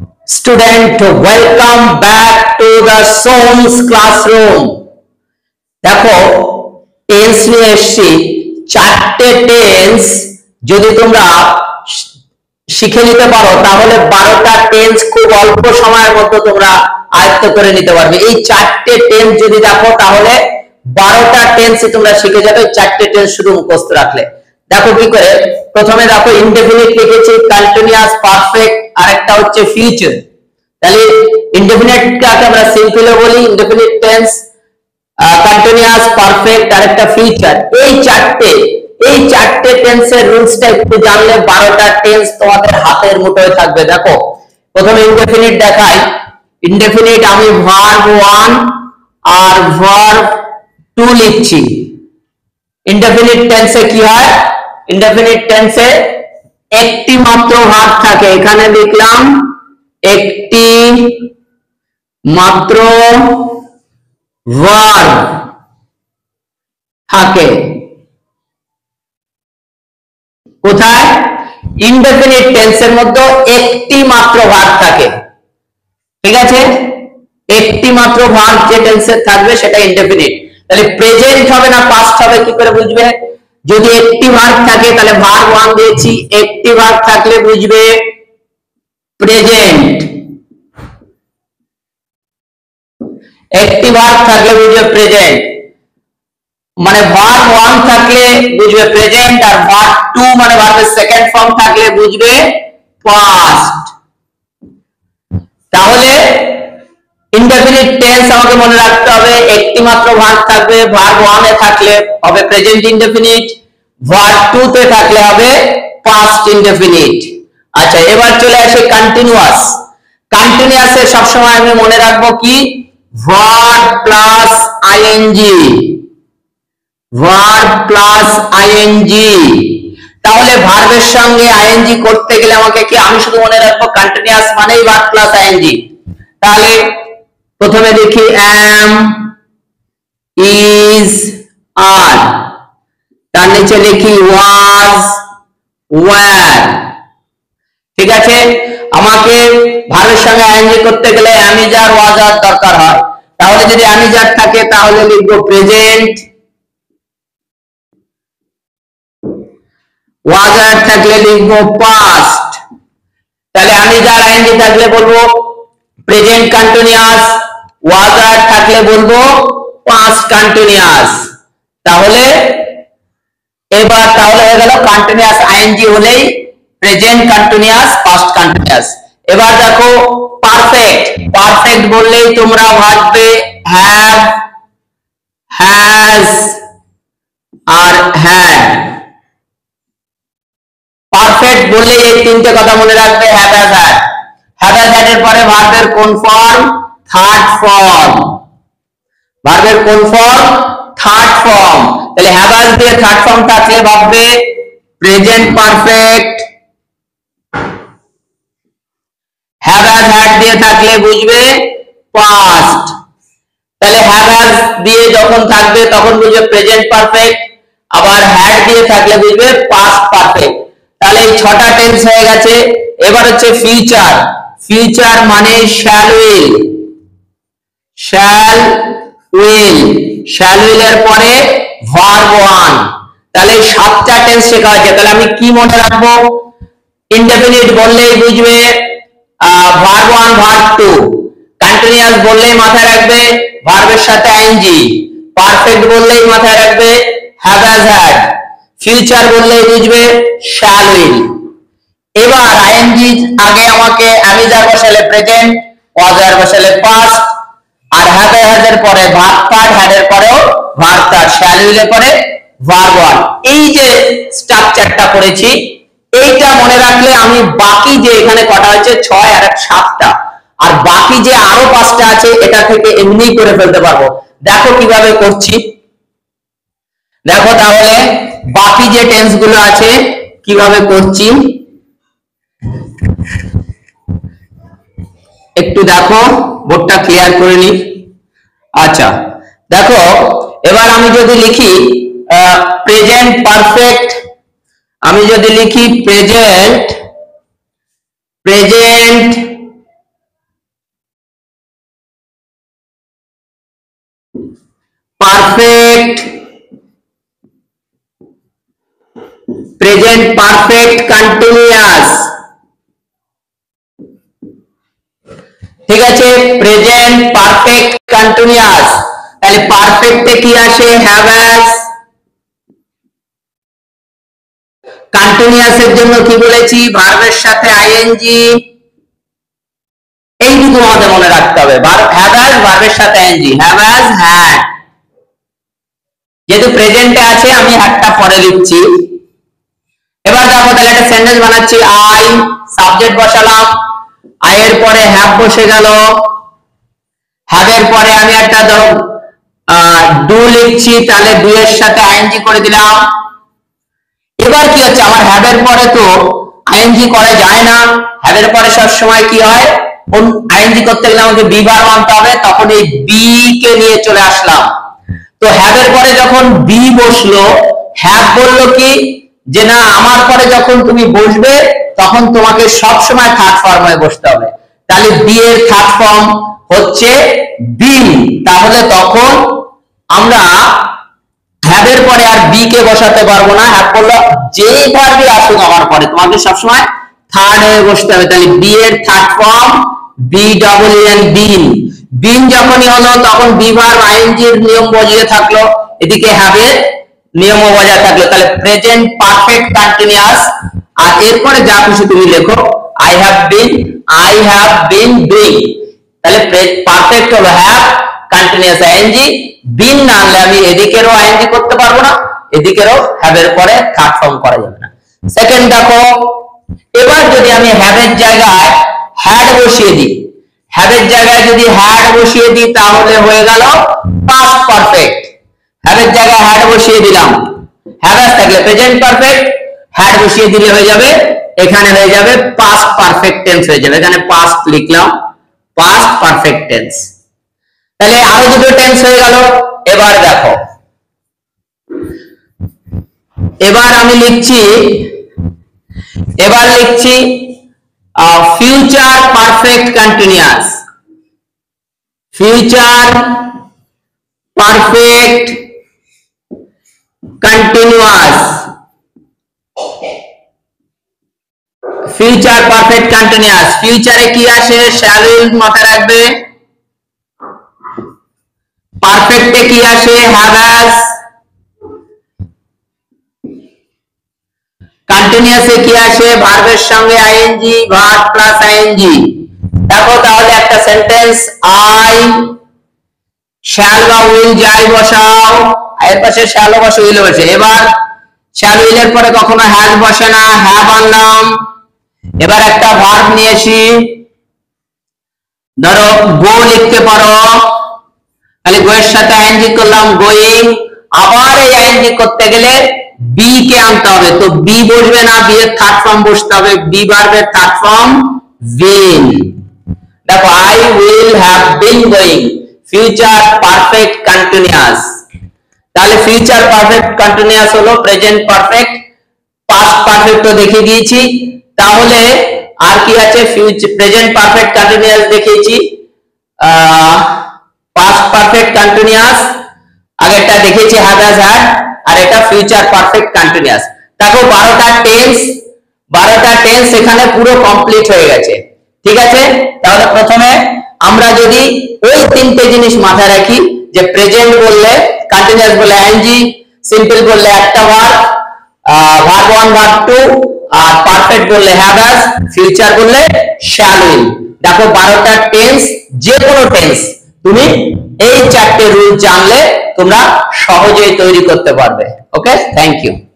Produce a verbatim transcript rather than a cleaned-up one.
Student, welcome back to the Soam's classroom. দেখো tense নিয়ে এসেছি, চারটে টেন্স যদি তোমরা শিখে নিতে পারো তাহলে বারোটা টেন্স খুব অল্প সময়ের মধ্যে তোমরা আয়ত্ত করে নিতে পারবে। এই চারটে টেন্স যদি দেখো তাহলে বারোটা টেন্স তোমরা শিখে যাবে চারটে টেন্স শুধু মুখস্থ রাখলে। দেখো কি করে, প্রথমে দেখো ইনডেফিনিট লিখেছি, কন্টিনিউয়াস, পারফেক্ট আর একটা হচ্ছে ফিউচার। তাহলে ইনডেফিনিট কাকে আমরা সিম্পলও বলি, ইনডেফিনিট টেন্স, কন্টিনিউয়াস, পারফেক্ট আর একটা ফিউচার। এই চারটে এই চারটে টেন্সের রুলসটা একটু জানলে বারোটা টেন্স তোমাদের হাতের মুঠোয় থাকবে। দেখো প্রথমে ইনডেফিনিট দেখাই। ইনডেফিনিট আমি ভার্ব ওয়ান আর ভার্ব টু লিখছি। ইনডেফিনিট টেন্সে কি হয়, ইনডেফিনিট টেন্সে একটি মাত্র ভার্ব থাকে। এখানে লিখলাম একটি মাত্র ভার্ব থাকে। কোথায়? ইনডেফিনিট টেন্সের মধ্যে একটি মাত্র ভার্ব থাকে। ঠিক আছে, একটি মাত্র ভার্ব যে টেন্সে থাকবে সেটা ইনডেফিনিট। তাহলে প্রেজেন্ট হবে না পাস্ট হবে কি করে বুঝবে? যদি একটি ভার্ব থাকে তাহলে ভার্ব ওয়ান দিয়েছি, একটি ভার্ব থাকলে বুঝবে প্রেজেন্ট, একটি ভার্ব থাকলে বুঝবে প্রেজেন্ট। মানে ভার্ব ওয়ান থাকলে বুঝবে প্রেজেন্ট, আর ভার্ব টু মানে ভার্বের সেকেন্ড ফর্ম থাকলে বুঝবে পাস্ট। তাহলে ইনডেফিনিট টেন্স আমাকে মনে রাখতে হবে একটি মাত্র ভার্ব থাকবে, ভার্ব ওয়ান এ থাকলে হবে প্রেজেন্ট ইনডেফিনিট, ভার্ব টু তে থাকলে হবে পাস্ট ইনডেফিনিট। আচ্ছা, এবার চলে আসে কন্টিনিউয়াস। কন্টিনিউয়াস এ সবসময় আমি মনে রাখবো কি, verb plus ING, verb plus ING. তাহলে ভার্বের সঙ্গে আইএনজি করতে গেলে আমাকে কি, আমি শুধু মনে রাখবো কন্টিনিউয়াস মানেই ভার্ব প্লাস আইএনজি। তাহলে প্রথমে দেখি am, is, are, তার নিচে লিখি was, were। ঠিক আছে, আমাকে ভার্বের সঙ্গে আইএনজি করতে গেলে am, is, are, was, are দরকার হয়। তাহলে যদি am, is, are থাকে তাহলে লিখবো প্রেজেন্ট, was, are থাকলে লিখবো পাস্ট। তাহলে am, is, are, আইএনজি থাকলে বলবো প্রেজেন্ট কন্টিনিউয়াস, was, are থাকলে বলবো পাস্ট কন্টিনিউয়াস। তাহলে এবার তাহলে হয়ে গেল কন্টিনিউয়াস আইএনজি হলেই প্রেজেন্ট কন্টিনিউয়াস, পাস্ট কন্টিনিউয়াস। এবার দেখো পারফেক্ট। পারফেক্ট বললেই তোমরা ভাববে হ্যাভ, হ্যাজ আর হ্যাড। পারফেক্ট বললেই এই তিনটে কথা মনে রাখবে, have, has, had. Have, has, had এর পরে ভার্বের কোন ফর্ম? Third form. ভার্বের কোন ফর্ম? Third form. তাহলে হ্যাভ, হ্যাজ দিয়ে থার্ড ফর্ম থাকলে ভাববে present perfect, have, has, had দিয়ে থাকলে বুঝবে পাস্ট। তাহলে হ্যাভ, হ্যাজ দিয়ে যখন থাকবে তখন বুঝবে প্রেজেন্ট পারফেক্ট, আবার হ্যাড দিয়ে থাকলে বুঝবে পাস্ট পারফেক্ট। তাহলে এই ছটা টেন্স হয়ে গেছে। এবার হচ্ছে ফিউচার। ফিউচার মানে shall will, shall will, shall will এর পরে ভার্ব ওয়ান। তাহলে সাতটা টেন্স শেখা হয়েছে। তাহলে আমি কি মনে রাখবো? ইনডেফিনিট বললেই বুঝবে verb one, verb two. Continuous বললেই মাথায় রাখবে ভার্বের সাথে আইএনজি। পারফেক্ট বললেই মাথায় রাখবে হ্যাভ, হ্যাজ, হ্যাড। ফিউচার বললেই বুঝবে শ্যাল উইল। এবার আইএনজি আগে আমাকে আমি যা বসালে প্রেজেন্ট, was, are বসালে পাস্ট, আর হ্যাভ, হ্যাজ এর পরে ভার্ব থার্ড, হ্যাড এর পরেও ভার্ব থার্ড, শ্যাল উইল এর পরে ভার্ব ওয়ান। এই যে স্ট্রাকচারটা করেছি এইটা মনে রাখলে আমি বাকি যে এখানে কটা হচ্ছে ছয় আর এক সাতটা, আর বাকি যে আরো পাঁচটা আছে এটা থেকে এমনি করে ফেলতে পারবো। দেখো কিভাবে করছি। দেখো তাহলে বাকি যে টেন্স গুলো আছে কিভাবে করছি একটু দেখো, বোর্ডটা ক্লিয়ার করে নি। আচ্ছা দেখো, এবার আমি যদি লিখি প্রেজেন্ট পারফেক্ট, আমি যদি লিখি present present present perfect continuous, ঠিক আছে, প্রেজেন্ট পারফেক্ট কন্টিনিউয়াস। তাহলে পারফেক্টে কি আসে? Have has. কন্টিনিউয়াসের জন্য কি বলেছি? ভার্বের সাথে আইএনজি। এইটুকু আমাদের মনে রাখতে হবে, হ্যাভ হ্যাজ ভার্বের সাথে আইএনজি, হ্যাভ হ্যাজ হ্যাড। যেহেতু প্রেজেন্টে আছে আমি হ্যাডটা পরে লিখছি। এবার দেখো তাহলে একটা সেন্টেন্স বানাচ্ছি। আই সাবজেক্ট বসালাম, আই এর পরে হ্যাভ বসে গেল, হ্যাভ এর পরে আমি একটা ধরো ডু লিখছি, তাহলে ডু এর সাথে আইএনজি করে দিলাম। এবার কি হচ্ছে, আমার হ্যাভ এর পরে তো আইএনজি করা যায় না, হ্যাভ এর পরে সব সময় কি হয়, আইএনজি করতে গেলে আমাকে বি ভার্ব আনতে হবে, তখন এই বি কে নিয়ে চলে আসলাম। তো হ্যাভ এর পরে যখন বি বসলো, হ্যাভ বললো কি যে না আমার পরে যখন তুমি বসবে তখন তোমাকে সব সময় থার্ড ফর্মে বসতে হবে, তাহলে বি এর থার্ড ফর্ম হচ্ছে বিন। তাহলে তখন আমরা হ্যাভ এর পরে আর বি কে বসাতে পারবো না, হ্যাভ বললো যে ভার্বই আসুক আমার পরে তোমাকে সবসময় থার্ড হয়ে বসতে হবে, তাহলে বি এর third form B double N been. Been যখনই হলো তখন বি ভার্ব আইএনজি এর নিয়ম বজায় থাকলো, এদিকে হ্যাভ এর নিয়মও বজায় থাকলো, তাহলে প্রেজেন্ট পারফেক্ট কন্টিনিউয়াস। আর এরপরে যা কিছু তুমি লেখো, I have been, I have been doing, তাহলে পারফেক্ট হলো হ্যাভ কন্টিনিউয়াস আইএনজি, বিন না আনলে আমি এদিকেরও আইএনজি করতে পারবো না, এদিকেরও হ্যাভ এর পরে থার্ড ফর্ম করা যাবে না। সেকেন্ড দেখো, এবার যদি আমি হ্যাভ এর জায়গায় হ্যাড বসিয়ে দিই, হ্যাভ এর জায়গায় যদি হ্যাড বসিয়ে দিই তাহলে হয়ে গেল পাস্ট পারফেক্ট। হ্যাভ এর জায়গায় হ্যাড বসিয়ে দিলাম, হ্যাভ হ্যাজ থাকলে প্রেজেন্ট পারফেক্ট, হ্যাড বসিয়ে দিলে হয়ে যাবে এখানে হয়ে যাবে পাস্ট পারফেক্ট টেন্স হয়ে যাবে, এখানে পাস্ট লিখলাম, পাস্ট পারফেক্ট টেন্স। তাহলে আরো দুটো টেন্স হয়ে গেল। এবার দেখো, এবার আমি লিখছি, এবার লিখছি future perfect continuous, future perfect continuous, future perfect continuous. ফিউচারে কি আসে? শ্যাল উইল মাথায় রাখবে, পারফেক্টে কি আসে? হ্যাভ হ্যাজ, কন্টিনিউয়াসে কি আসে? ভার্বের সঙ্গে আইএনজি, ভার্ব প্লাস আইএনজি। দেখো তাহলে একটা সেন্টেন্স, আই শ্যাল বা উইল যাই বসাও, এর পাশে শ্যাল বসে উইল বসে, এবার শ্যাল উইল এর পরে কখনো হ্যাজ বসে না, হ্যাভ আনলাম। এবার একটা ভার্ব নিয়েছি, ধরো গো লিখতে পারো, তাহলে গো এর সাথে আইএনজি করলাম গোয়িং, আবার এই আইএনজি করতে গেলে বি কে আনতে হবে, তো বি বসবে না, বি এর থার্ড ফর্ম বসতে হবে, বি ভার্বের থার্ড ফর্ম বিন। দেখো I will have been going, future perfect continuous. তাহলে ফিউচার পারফেক্ট কন্টিনিউয়াস হলো প্রেজেন্ট পারফেক্ট, পাস্ট পারফেক্ট তো দেখিয়ে দিয়েছি, তাহলে আর কি আছে? ফিউচার প্রেজেন্ট পারফেক্ট কন্টিনিউয়াস দেখিয়েছি, পাস্ট পারফেক্ট কন্টিনিউয়াস আগেরটা দেখিয়েছি হ্যাভ হ্যাজ হ্যাড, আর এটা ফিউচার পারফেক্ট কন্টিনিউয়াস। দেখো বারোটা টেন্স, বারোটা টেন্স এখানে পুরো কমপ্লিট হয়ে গেছে, ঠিক আছে। তাহলে প্রথমে আমরা যদি ওই তিনটে জিনিস মাথায় রাখি, যে প্রেজেন্ট বললে কন্টিনিউয়াস বললে আইএনজি, সিম্পল বললে একটা verb, verb one verb two, আর পারফেক্ট বললে হ্যাভ হ্যাজ, ফিউচার বললে শ্যাল উইল। দেখো বারোটা টেন্স, যে কোনো টেন্স তুমি এই চারটে রুল জানলে তোমরা সহজেই তৈরি করতে পারবে। Okay, thank you.